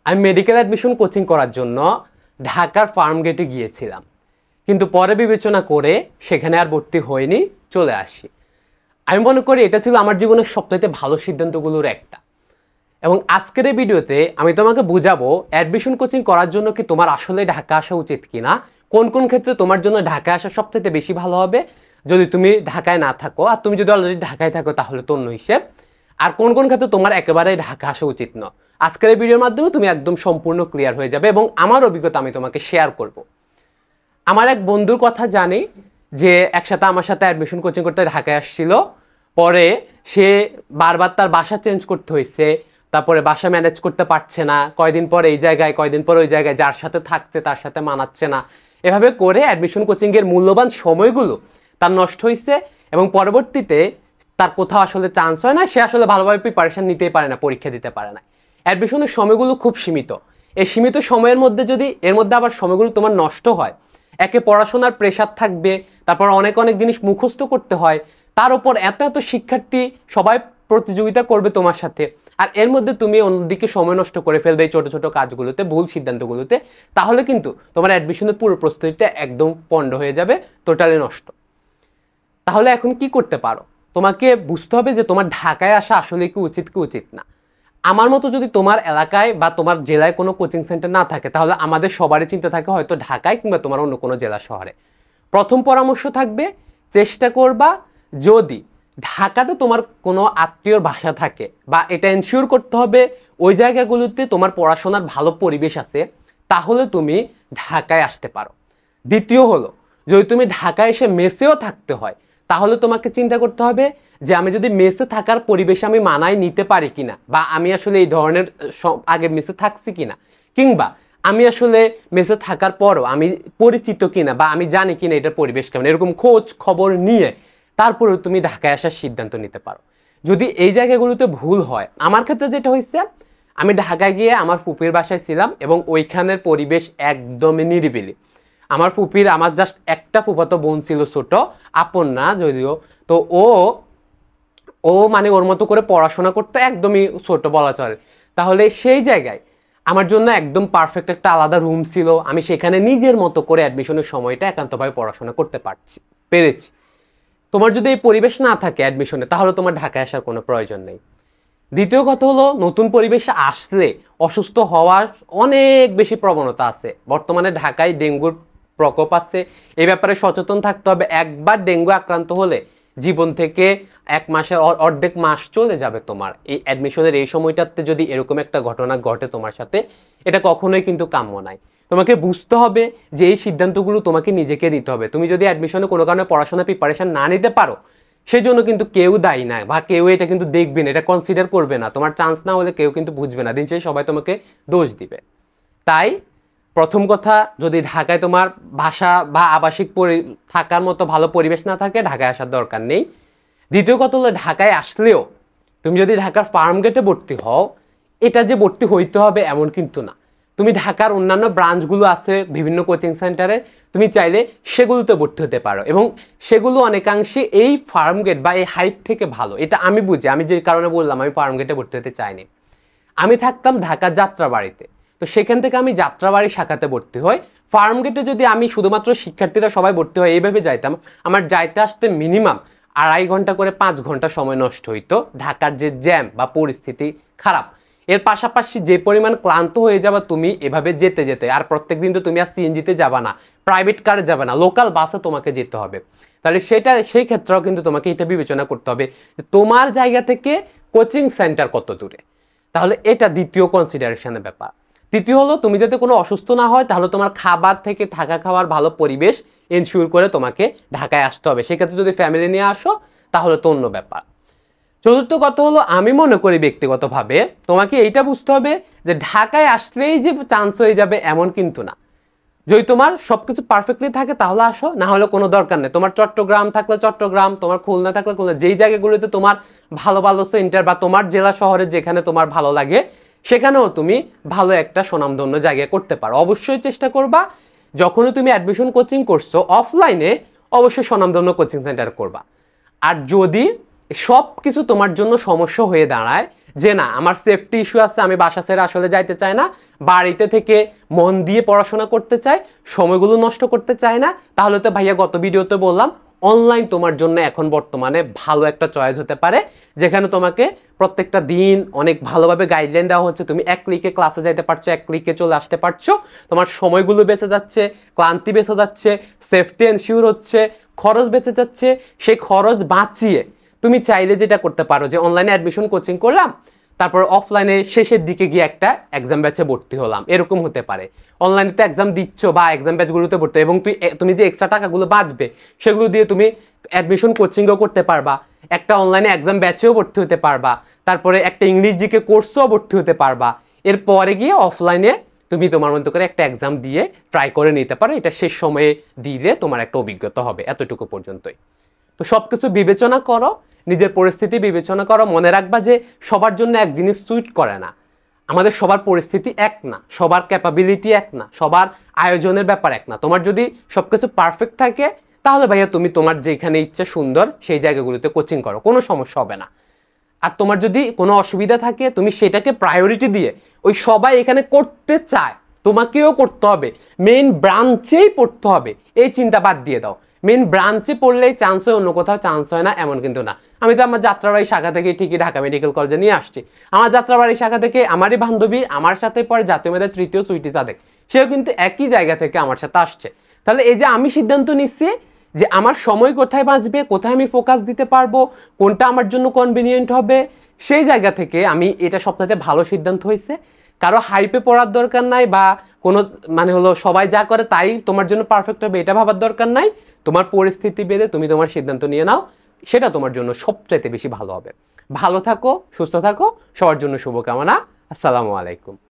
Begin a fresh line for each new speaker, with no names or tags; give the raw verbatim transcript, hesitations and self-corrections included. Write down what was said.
আমি medical admission coaching করার জন্য ঢাকার ফার্ম গেটে গিয়েছিলাম, কিন্তু পরে বিবেচনা করে সেখানে আর ভর্তি হয়নি, চলে আসি। আমি মনে করি এটা ছিল আমার জীবনের সবথেকে ভালো সিদ্ধান্তগুলোর একটা। এবং আজকের এই ভিডিওতে আমি তোমাকে বুঝাবো অ্যাডমিশন কোচিং করার জন্য কি তোমার আসলে ঢাকা আসা উচিত কিনা, কোন কোন ক্ষেত্রে তোমার জন্য ঢাকায় আসা সবথেকে বেশি ভালো হবে যদি তুমি ঢাকায় না থাকো, আর তুমি যদি অলরেডি ঢাকায় থাকো তাহলে তো অন্য হিসেব, আর কোন কোন ক্ষেত্রে তোমার একেবারেই ঢাকা আসা উচিত নয়। আজকের এই ভিডিওর মাধ্যমে তুমি একদম সম্পূর্ণ ক্লিয়ার হয়ে যাবে এবং আমার অভিজ্ঞতা আমি তোমাকে শেয়ার করব। আমার এক বন্ধুর কথা জানি যে একসাথে আমার সাথে অ্যাডমিশন কোচিং করতে ঢাকায় আসছিল, পরে সে বারবার তার বাসা চেঞ্জ করতে হয়েছে, তারপরে বাসা ম্যানেজ করতে পারছে না, কয়দিন পর এই জায়গায় কয়দিন পর ওই জায়গায়, যার সাথে থাকছে তার সাথে মানাচ্ছে না, এভাবে করে অ্যাডমিশন কোচিংয়ের মূল্যবান সময়গুলো তার নষ্ট হয়েছে এবং পরবর্তীতে তার কোথাও আসলে চান্স হয় না, সে আসলে ভালোভাবে প্রিপারেশন নিতেই পারে না, পরীক্ষা দিতে পারে না। অ্যাডমিশনের সময়গুলো খুব সীমিত, এই সীমিত সময়ের মধ্যে যদি এর মধ্যে আবার সময়গুলো তোমার নষ্ট হয়, একে পড়াশোনার প্রেশার থাকবে, তারপর অনেক অনেক জিনিস মুখস্থ করতে হয়, তার উপর এত এত শিক্ষার্থী সবাই প্রতিযোগিতা করবে তোমার সাথে, আর এর মধ্যে তুমি অন্যদিকে সময় নষ্ট করে ফেলবে এই ছোটো ছোটো কাজগুলোতে, ভুল সিদ্ধান্তগুলোতে, তাহলে কিন্তু তোমার অ্যাডমিশনের পুরো প্রস্তুতিটা একদম পণ্ড হয়ে যাবে, টোটালি নষ্ট। তাহলে এখন কি করতে পারো? তোমাকে বুঝতে হবে যে তোমার ঢাকায় আসা আসলে কি উচিত কি উচিত না। আমার মতো যদি তোমার এলাকায় বা তোমার জেলায় কোনো কোচিং সেন্টার না থাকে, তাহলে আমাদের সবারই চিন্তা থাকে হয়তো ঢাকায় কিংবা তোমার অন্য কোনো জেলা শহরে। প্রথম পরামর্শ থাকবে, চেষ্টা করবা যদি ঢাকাতে তোমার কোনো আত্মীয়র বাসা থাকে, বা এটা এনশিওর করতে হবে ওই জায়গাগুলোতে তোমার পড়াশোনার ভালো পরিবেশ আছে, তাহলে তুমি ঢাকায় আসতে পারো। দ্বিতীয় হলো, যদি তুমি ঢাকায় এসে মেসেও থাকতে হয়, তাহলে তোমাকে চিন্তা করতে হবে যে আমি যদি মেসে থাকার পরিবেশে আমি মানায় নিতে পারি কিনা, বা আমি আসলে এই ধরনের আগে মেসে থাকছি কিনা, কিংবা আমি আসলে মেসে থাকার পরও আমি পরিচিত কিনা বা আমি জানি কিনা এটার পরিবেশ কেমন, এরকম খোঁজ খবর নিয়ে তারপরেও তুমি ঢাকায় আসার সিদ্ধান্ত নিতে পারো। যদি এই জায়গাগুলোতে ভুল হয়, আমার ক্ষেত্রে যেটা হয়েছে, আমি ঢাকায় গিয়ে আমার ফুপির বাসায় ছিলাম এবং ওইখানের পরিবেশ একদমই নিরিবিলি। আমার ফুপির আমার জাস্ট একটা ফুফাতো বোন ছিল, ছোট, আপন না যদিও, তো ও ও মানে ওর মতো করে পড়াশোনা করতে একদমই ছোট বলা চলে। তাহলে সেই জায়গায় আমার জন্য একদম পারফেক্ট একটা আলাদা রুম ছিল, আমি সেখানে নিজের মতো করে অ্যাডমিশনের সময়টা একান্তভাবে পড়াশোনা করতে পারছি পেরেছি। তোমার যদি এই পরিবেশ না থাকে অ্যাডমিশনে, তাহলে তোমার ঢাকায় আসার কোনো প্রয়োজন নেই। দ্বিতীয় কথা হলো, নতুন পরিবেশে আসলে অসুস্থ হওয়ার অনেক বেশি প্রবণতা আছে। বর্তমানে ঢাকায় ডেঙ্গুর প্রকোপ আছে, এই ব্যাপারে সচেতন থাকতে হবে। একবার ডেঙ্গু আক্রান্ত হলে জীবন থেকে এক মাসের অর্ধেক মাস চলে যাবে তোমার। এই অ্যাডমিশনের এই সময়টাতে যদি এরকম একটা ঘটনা ঘটে তোমার সাথে, এটা কখনোই কিন্তু কাম্য নাই। তোমাকে বুঝতে হবে যে এই সিদ্ধান্তগুলো তোমাকে নিজেকে নিতে হবে। তুমি যদি অ্যাডমিশনে কোনো কারণে পড়াশোনা প্রিপারেশন না নিতে পারো, সেই জন্য কিন্তু কেউ দায়ী না, বা কেউ এটা কিন্তু দেখবে না, এটা কনসিডার করবে না। তোমার চান্স না হলে কেউ কিন্তু বুঝবে না, দিন শেষে সবাই তোমাকে দোষ দিবে। তাই প্রথম কথা, যদি ঢাকায় তোমার ভাষা বা আবাসিক থাকার মতো ভালো পরিবেশ না থাকে, ঢাকায় আসার দরকার নেই। দ্বিতীয় কথা হলো, ঢাকায় আসলেও তুমি যদি ঢাকার ফার্ম গেটে ভর্তি হও, এটা যে ভর্তি হইতে হবে এমন কিন্তু না। তুমি ঢাকার অন্যান্য ব্রাঞ্চগুলো আছে বিভিন্ন কোচিং সেন্টারে, তুমি চাইলে সেগুলোতে ভর্তি হতে পারো, এবং সেগুলো অনেকাংশে এই ফার্ম গেট বা এই হাইপ থেকে ভালো। এটা আমি বুঝি, আমি যে কারণে বললাম আমি ফার্ম গেটে ভর্তি হতে চাইনি। আমি থাকতাম ঢাকার যাত্রাবাড়িতে, তো সেখান থেকে আমি যাত্রাবাড়ি শাখাতে ভর্তি হই। ফার্ম গেটে যদি আমি শুধুমাত্র শিক্ষার্থীরা সবাই ভর্তি হয় এইভাবে যাইতাম, আমার যাইতে আসতে মিনিমাম আড়াই ঘন্টা করে পাঁচ ঘন্টা সময় নষ্ট হইতো। ঢাকার যে জ্যাম বা পরিস্থিতি খারাপ, এর পাশাপাশি যে পরিমাণ ক্লান্ত হয়ে যাবা তুমি এভাবে যেতে যেতে, আর প্রত্যেক দিন তো তুমি আর সিএনজিতে যাবা না, প্রাইভেট কারে যাবে না, লোকাল বাসে তোমাকে যেতে হবে। তাহলে সেটা সেই ক্ষেত্রেও কিন্তু তোমাকে এটা বিবেচনা করতে হবে যে তোমার জায়গা থেকে কোচিং সেন্টার কত দূরে। তাহলে এটা দ্বিতীয় কনসিডারেশনের ব্যাপার। তৃতীয় হলো, তুমি যাতে কোনো অসুস্থ না হয়, তাহলে তোমার খাবার থেকে থাকা খাওয়ার ভালো পরিবেশ এনশিওর করে তোমাকে ঢাকায় আসতে হবে। সেক্ষেত্রে যদি ফ্যামিলি নিয়ে আসো তাহলে তো অন্য ব্যাপার। চতুর্থ কথা হলো, আমি মনে করি ব্যক্তিগতভাবে তোমাকে এইটা বুঝতে হবে যে ঢাকায় আসলেই যে চান্স হয়ে যাবে এমন কিন্তু না। যদি তোমার সব কিছু পারফেক্টলি থাকে তাহলে আসো, না হলে কোনো দরকার নেই। তোমার চট্টগ্রাম থাকলে চট্টগ্রাম, তোমার খুলনা থাকলে খুলনা, যেই জায়গাগুলোতে তোমার ভালো ভালো সেন্টার বা তোমার জেলা শহরে যেখানে তোমার ভালো লাগে, সেখানেও তুমি ভালো একটা সুনামধন্য জায়গায় করতে পারো। অবশ্যই চেষ্টা করবা যখনই তুমি অ্যাডমিশন কোচিং করছো অফলাইনে, অবশ্যই সুনামধন্য কোচিং সেন্টার করবা। আর যদি সব কিছু তোমার জন্য সমস্যা হয়ে দাঁড়ায়, যে না আমার সেফটি ইস্যু আছে, আমি বাসা ছেড়ে আসলে যাইতে চাই না, বাড়িতে থেকে মন দিয়ে পড়াশোনা করতে চাই, সময়গুলো নষ্ট করতে চাই না, তাহলে তো ভাইয়া গত ভিডিওতে বললাম অনলাইন তোমার জন্য এখন বর্তমানে ভালো একটা চয়েস হতে পারে, যেখানে তোমাকে প্রত্যেকটা দিন অনেক ভালোভাবে গাইডলাইন দেওয়া হচ্ছে। তুমি এক ক্লিকে ক্লাসে যাইতে পারছো, এক ক্লিকে চলে আসতে পারছো, তোমার সময়গুলো বেঁচে যাচ্ছে, ক্লান্তি বেঁচে যাচ্ছে, সেফটি এনশিওর হচ্ছে, খরচ বেঁচে যাচ্ছে। সেই খরচ বাঁচিয়ে তুমি চাইলে যেটা করতে পারো যে অনলাইনে অ্যাডমিশন কোচিং করলাম, তারপর অফলাইনে শেষের দিকে গিয়ে একটা এক্সাম ব্যাচে ভর্তি হলাম, এরকম হতে পারে। অনলাইনে তো এক্সাম দিচ্ছ বা এক্সাম ব্যাচগুলোতে ভর্তি, এবং তুই তুমি যে এক্সট্রা টাকাগুলো বাঁচবে সেগুলো দিয়ে তুমি অ্যাডমিশন কোচিংও করতে পারবা, একটা অনলাইনে এক্সাম ব্যাচেও ভর্তি হতে পারবা, তারপরে একটা ইংলিশ জিকে কোর্সও ভর্তি হতে পারবা। এরপরে গিয়ে অফলাইনে তুমি তোমার মতো করে একটা এক্সাম দিয়ে ট্রাই করে নিতে পারো। এটা শেষ সময়ে দিলে তোমার একটা অভিজ্ঞতা হবে, এতটুকু পর্যন্তই। তো সব কিছু বিবেচনা করো, নিজের পরিস্থিতি বিবেচনা করো। মনে রাখবা যে সবার জন্য এক জিনিস সুইট করে না, আমাদের সবার পরিস্থিতি এক না, সবার ক্যাপাবিলিটি এক না, সবার আয়োজনের ব্যাপার এক না। তোমার যদি সব কিছু পারফেক্ট থাকে তাহলে ভাইয়া তুমি তোমার যেখানে ইচ্ছে সুন্দর সেই জায়গাগুলোতে কোচিং করো, কোনো সমস্যা হবে না। আর তোমার যদি কোনো অসুবিধা থাকে তুমি সেটাকে প্রায়োরিটি দিয়ে, ওই সবাই এখানে করতে চায় তোমাকেও করতে হবে, মেইন ব্রাঞ্চেই পড়তে হবে, এই চিন্তা বাদ দিয়ে দাও। মেইন ব্রাঞ্চে পড়লেই চান্স হয়, অন্য কোথাও চান্স হয় না এমন কিন্তু না। আমি তো আমার যাত্রাবাড়ি শাখা থেকে ঠিকই ঢাকা মেডিকেল কলেজে নিয়ে আসছি। আমার যাত্রাবাড়ি শাখা থেকে আমারই বান্ধবী আমার সাথে পরে জাতীয় মেধার তৃতীয় সুইটি সাদেক, সেও কিন্তু একই জায়গা থেকে আমার সাথে আসছে। তাহলে এই যে আমি সিদ্ধান্ত নিচ্ছি যে আমার সময় কোথায় বাঁচবে, কোথায় আমি ফোকাস দিতে পারবো, কোনটা আমার জন্য কনভিনিয়েন্ট হবে, সেই জায়গা থেকে আমি এটা সবথেকে ভালো সিদ্ধান্ত হয়েছে। কারো হাইপে পড়ার দরকার নাই, বা কোনো মানে হলো সবাই যা করে তাই তোমার জন্য পারফেক্ট হবে এটা ভাবার দরকার নাই। তোমার পরিস্থিতি বেঁধে তুমি তোমার সিদ্ধান্ত নিয়ে নাও, সেটা তোমার জন্য সবচাইতে বেশি ভালো হবে। ভালো থাকো, সুস্থ থাকো, সবার জন্য শুভকামনা। আসসালামু আলাইকুম।